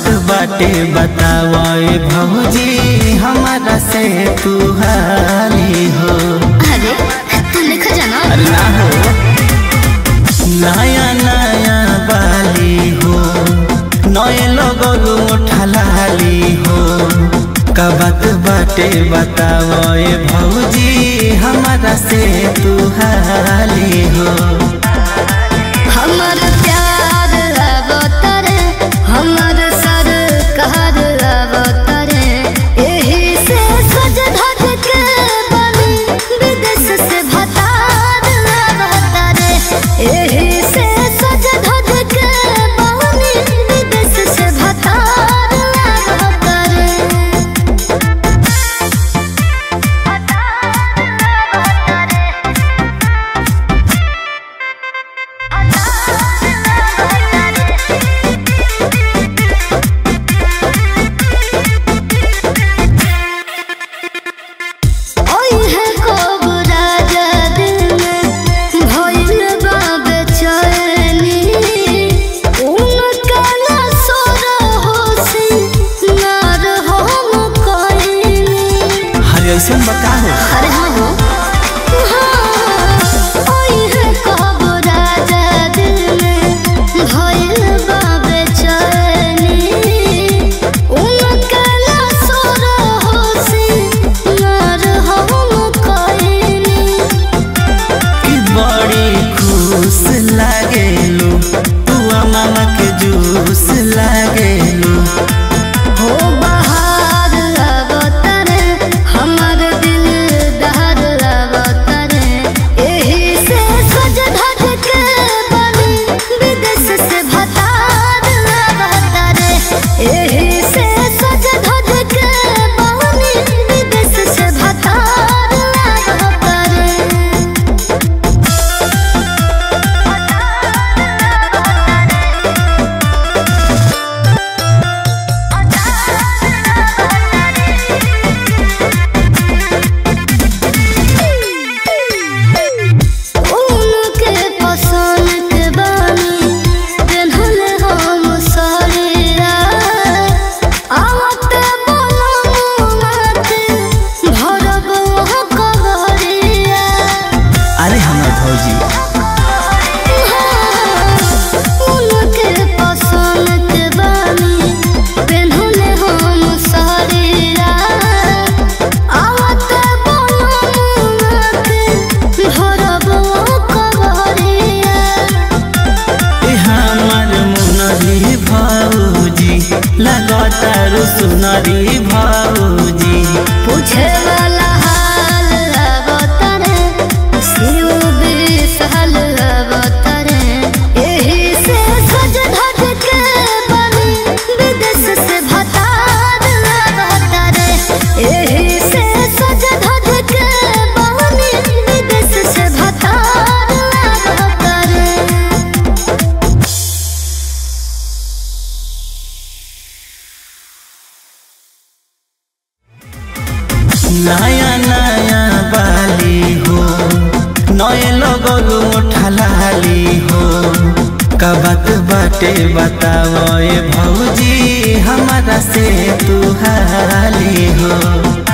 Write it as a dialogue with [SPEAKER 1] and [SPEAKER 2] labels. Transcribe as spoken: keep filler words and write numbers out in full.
[SPEAKER 1] बात बाटे बतावे भौजी हमारा से तू हाली हो।
[SPEAKER 2] अरे तू लिखा जाना।
[SPEAKER 1] अरे ना हो नया नया बाली हो नए लोगों उठलाली हो का बात बाटे बतावे भौजी हमारा से तू हाली हो।
[SPEAKER 2] हमर प्यार अवतरे हमर सरकार अवतरे एही से सज धज के बनी विदेश से भतार अवतरे एही से सज धज के बनी विदेश से भतार अवतरे।
[SPEAKER 1] ऐसे बताओ।
[SPEAKER 2] अरे हाँ हो ओए है कब राजा दिल में भइल बा बेचैनी उनका ना सोर होसी यार हम कइनी
[SPEAKER 1] कि बड़ी खुश लागेलू तू मामा के जूस लागेलू
[SPEAKER 2] हो बहार अवतरे हमर दिल दहर अवतरे एही से सज धज के बनी विदेश से भतार अवतरे एही से सज धज के बनी विदेश से भतार अवतरे। उनके पसंद के बानी पेन्हले हम साड़िया आवत बोलम माथे भरब वहाँ कवरिया।
[SPEAKER 1] अरे हमार भौजी
[SPEAKER 2] उनके पसंद के बानी पेन्हले हम साड़िया आवत बोलम माथे भरब वहाँ कवरिया।
[SPEAKER 1] ए हमार मुनरी भौजी लगातार सुनरी भौजी
[SPEAKER 2] पूछे वाला हाल अवतरे शिव विशाल अवतरे एही से सज धज के बनी विदेश से भतार अवतरे एही से सज धज के बनी विदेश से भतार अवतरे।
[SPEAKER 1] नया नया बाली हो नए लोगों उठलाली हो का बात बाटे बतावे भौजी हमारा से तू हाली हो।